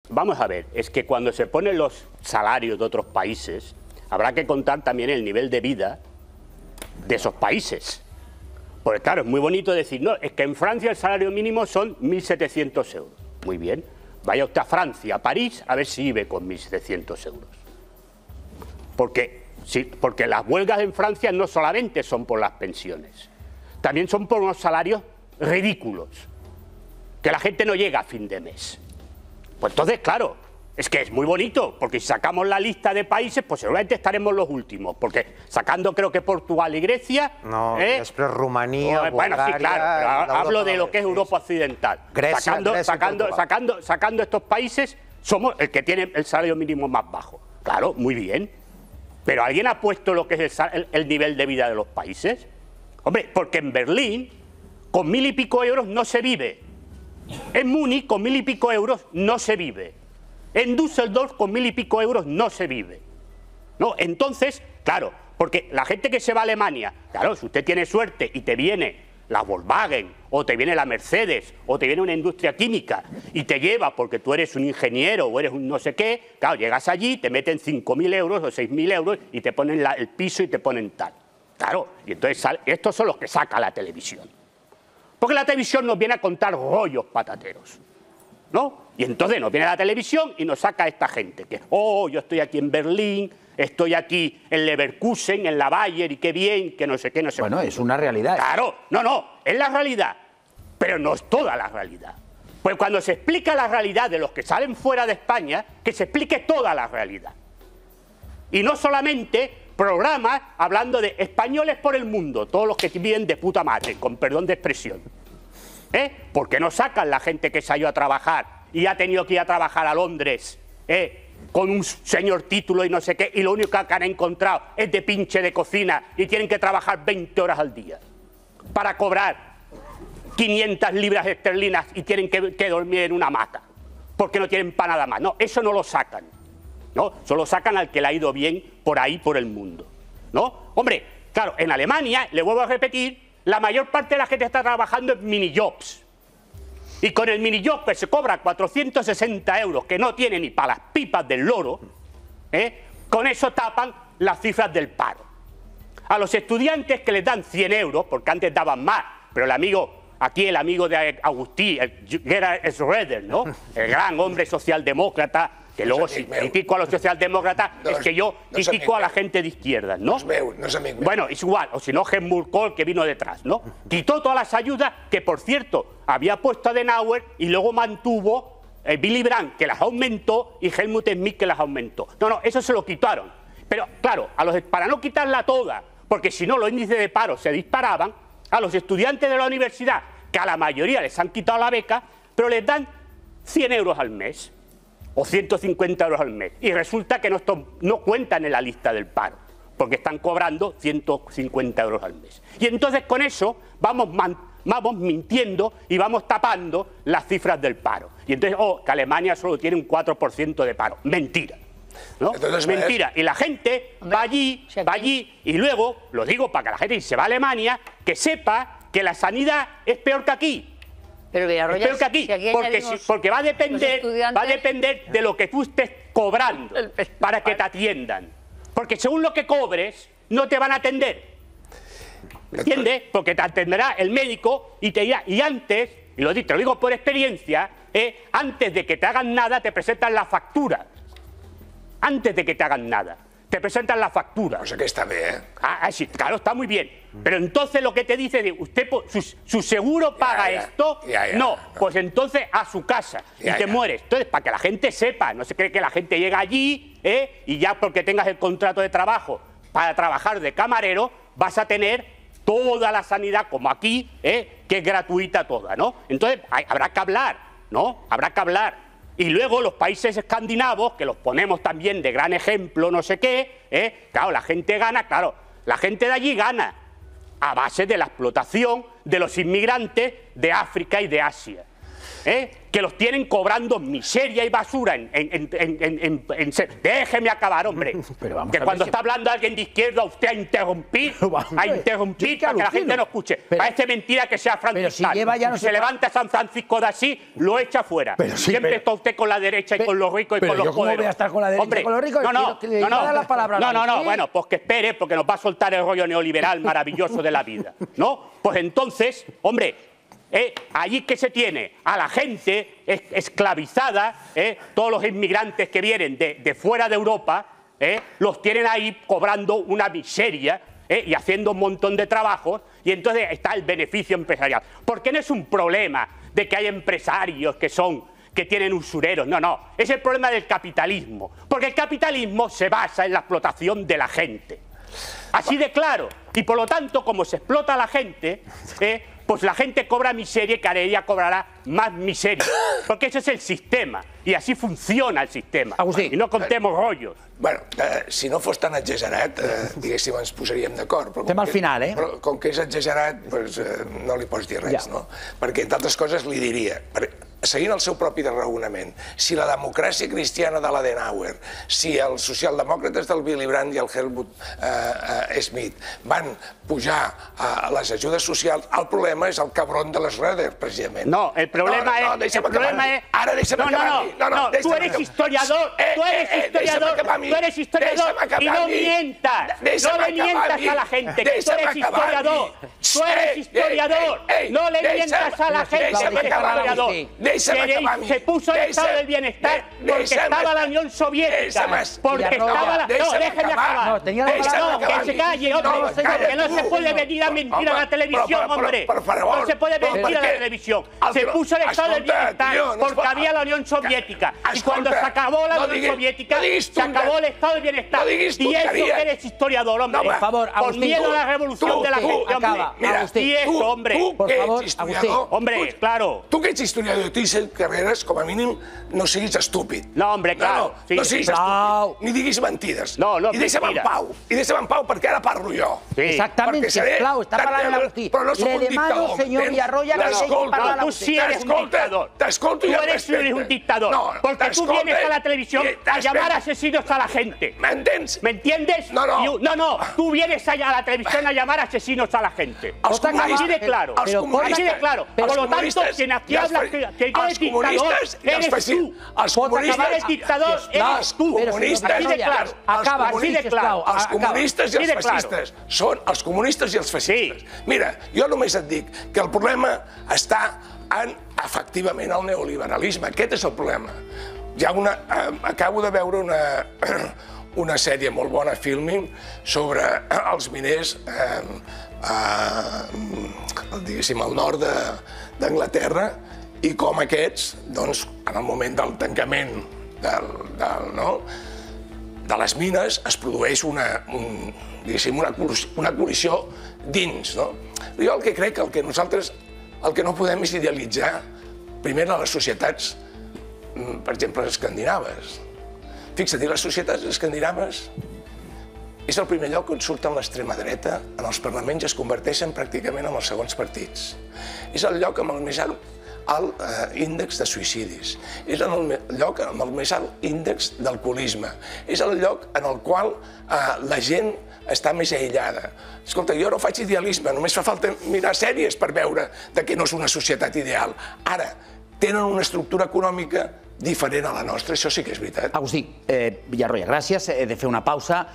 vamos a ver, es que cuando se ponen los salarios de otros países, habrá que contar también el nivel de vida de esos países. Porque claro, es muy bonito decir, no, es que en Francia el salario mínimo son 1.700 euros. Muy bien, vaya usted a Francia, a París, a ver si vive con 1.700 euros. Porque las huelgas en Francia no solamente son por las pensiones, también son por unos salarios ridículos, que la gente no llega a fin de mes. Pues entonces, claro, es que es muy bonito, porque si sacamos la lista de países, pues seguramente estaremos los últimos, porque sacando creo que Portugal y Grecia... No, després Rumanía, bueno, Bulgaria... sí, claro, pero hablo de lo que es Europa Occidental. Grecia, sacando estos países, somos el que tiene el salario mínimo más bajo. Claro, muy bien. Pero ¿alguien ha puesto lo que es el nivel de vida de los países? Hombre, porque en Berlín, con 1.000 y pico euros no se vive. En Múnich, con 1.000 y pico euros no se vive. En Düsseldorf, con 1.000 y pico euros no se vive. ¿No? Entonces, claro, porque la gente que se va a Alemania, claro, si usted tiene suerte y te viene la Volkswagen, o te viene la Mercedes, o te viene una industria química, y te lleva porque tú eres un ingeniero o eres un no sé qué, claro, llegas allí, te meten 5.000 euros o 6.000 euros y te ponen el piso y te ponen tal. Claro, y entonces estos son los que saca la televisión. Porque la televisión nos viene a contar rollos patateros, ¿no? Y entonces nos viene la televisión y nos saca a esta gente, que, oh, yo estoy aquí en Berlín, estoy aquí en Leverkusen, en la Bayer, y qué bien, que no sé qué, no sé qué. Bueno, es una realidad. Claro, no, es la realidad, pero no es toda la realidad. Pues cuando se explica la realidad de los que salen fuera de España, que se explique toda la realidad. Y no solamente programas hablando de españoles por el mundo, todos los que viven de puta madre, con perdón de expresión. ¿Por qué no sacan la gente que se ha ido a trabajar y ha tenido que ir a trabajar a Londres, con un señor título y no sé qué, y lo único que han encontrado es de pinche de cocina y tienen que trabajar 20 horas al día para cobrar 500 libras esterlinas y tienen que dormir en una hamaca porque no tienen para nada más? No, eso no lo sacan, ¿no? Solo sacan al que le ha ido bien por ahí, por el mundo, ¿no? Hombre, claro, en Alemania, le vuelvo a repetir, la mayor parte de la gente está trabajando en minijobs. Y con el minijob que se cobra 460 euros, que no tiene ni para las pipas del loro, con eso tapan las cifras del paro. A los estudiantes que les dan 100 euros, porque antes daban más, pero el amigo de Agustí, Gerhard Schröder, ¿no? El gran hombre socialdemócrata, que luego si critico a los socialdemócratas, es que yo critico a la gente de izquierdas, ¿no? Bueno, es igual, o si no, Helmut Kohl, que vino detrás, ¿no? Quitó todas las ayudas, que por cierto, había puesto a Adenauer y luego mantuvo Willy Brandt, que las aumentó, y Helmut Schmidt, que las aumentó. No, eso se lo quitaron. Pero, claro, para no quitarla toda, porque si no los índices de paro se disparaban, a los estudiantes de la universidad, que a la mayoría les han quitado la beca, pero les dan 100 euros al mes. O 150 euros al mes. Y resulta que no cuentan en la lista del paro, porque están cobrando 150 euros al mes. Y entonces con eso vamos mintiendo y vamos tapando las cifras del paro. Y entonces, que Alemania solo tiene un 4% de paro. Mentira, ¿no? Entonces, mentira. Y la gente va allí, y luego, lo digo para que la gente, si se va a Alemania, que sepa que la sanidad es peor que aquí. Pero Villarroya, espero que aquí, porque va a depender de lo que tú estés cobrando para que te atiendan. Porque según lo que cobres, no te van a atender. ¿Entiendes? Porque te atenderá el médico y te dirá, y antes, y te lo digo por experiencia, antes de que te hagan nada, te presentan la factura. Antes de que te hagan nada, te presentan la factura. O sea que está bien. Sí, claro, está muy bien. Pero entonces lo que te dice de usted, su seguro paga esto, no, pues entonces a su casa y te mueres. Entonces, para que la gente sepa, no se cree que la gente llega allí y ya porque tengas el contrato de trabajo para trabajar de camarero, vas a tener toda la sanidad como aquí, que es gratuita toda, ¿no? Entonces, habrá que hablar, ¿no? Habrá que hablar. Y luego los países escandinavos, que los ponemos también de gran ejemplo, no sé qué, claro, la gente gana, claro, la gente de allí gana a base de la explotación de los inmigrantes de África y de Asia. que los tienen cobrando miseria y basura Déjeme acabar, hombre. Que cuando está hablando alguien de izquierda, usted a interrumpir para que la gente no escuche. Parece mentira que sea franciscano. Se levanta San Francisco de Asís, lo echa fuera. Siempre está usted con la derecha y con los ricos y con los poderosos. ¿Cómo voy a estar con la derecha y con los ricos? No, bueno, pues que espere, porque nos va a soltar el rollo neoliberal maravilloso de la vida, ¿no? Pues entonces, hombre, allí que se tiene a la gente esclavizada, todos los inmigrantes que vienen de fuera de Europa, los tienen ahí cobrando una miseria y haciendo un montón de trabajos, y entonces está el beneficio empresarial. Porque no es un problema de que hay empresarios que tienen usureros, no, es el problema del capitalismo, porque el capitalismo se basa en la explotación de la gente. Así de claro, y por lo tanto, como se explota a la gente, pues la gente cobra miseria y cada día cobrará más miseria, porque ese es el sistema, y así funciona el sistema. Agustí. I no contemos rotllos. Bueno, si no fos tan exagerat, diguéssim, ens posaríem d'acord. Estem al final, Però com que és exagerat, no li pots dir res, no? Perquè, entre altres coses, li diria, seguint el seu propi raonament, si la democràcia cristiana de l'Adenauer, si els socialdemòcrates del Willy Brandt i el Helmut Schmidt van pujar a les ajudes socials, el problema és el cabron de l'Schroeder, precisament. No, el problema és... Ara deixa'm acabar. No, tú eres historiador, tú eres historiador y no mientas, no le mientas a la gente, que tú eres historiador, no le mientas a la gente que eres historiador. Se puso el estado del bienestar porque estaba la Unión Soviética, porque estaba la... No, déjeme acabar. No, que se calle, hombre, que no se puede venir a mentir a la televisión, hombre. No se puede mentir a la televisión. Se puso el estado del bienestar porque había la Unión Soviética. Y cuando se acabó la Unión Soviética, se acabó el estado del bienestar. Y eso que eres historiador, hombre. Por favor, por miedo a la revolución de la gente, hombre. Y eso, hombre. Por favor, Agustí. Hombre, claro. Tu que ets historiador, tu i Carreras, com a mínim, no siguis estúpid. No, hombre, claro. No siguis estúpid. Ni diguis mentides. I deixa'm en pau. I deixa'm en pau perquè ara parlo jo. Exactament, sisplau, està parlant l'Agustí. Le demano, senyor Villarroya, que deixi parlar l'Agustí. Tú sí eres un dictador. T'escolto i Tú eres un dictador. Porque tú vienes a la televisión a llamar asesinos a la gente. M'entens? ¿Me entiendes? No. No, tú vienes a la televisión a llamar asesinos a la gente. Así de claro. Así de claro. Por lo tanto, quien aquí habla que yo es dictador, eres tú. Por acabar el dictador, eres tú. Así de claro. Así de claro. Els comunistes i els fascistes són els comunistes i els fascistes. Mira, jo només et dic que el problema està en, efectivament, el neoliberalisme. Aquest és el problema. Acabo de veure una sèrie molt bona, Filming, sobre els miners diguéssim, al nord d'Anglaterra, i com aquests, doncs, en el moment del tancament de les mines, es produeix una col·lisió dins. Jo el que crec que el que no podem és idealitzar primer a les societats, per exemple, escandinaves. Fixa't, les societats escandinaves és el primer lloc on surten l'extrema dreta, en els parlaments es converteixen pràcticament en els segons partits. És el lloc amb el més alt índex de suïcidis, és el lloc amb el més alt índex d'alcoholisme, és el lloc en el qual la gent està més aïllada. Escolta, jo no faig idealisme, només fa falta mirar sèries per veure que no és una societat ideal. Ara, tenen una estructura econòmica diferent a la nostra, això sí que és veritat. Agustí Villarroya, gràcies. He de fer una pausa.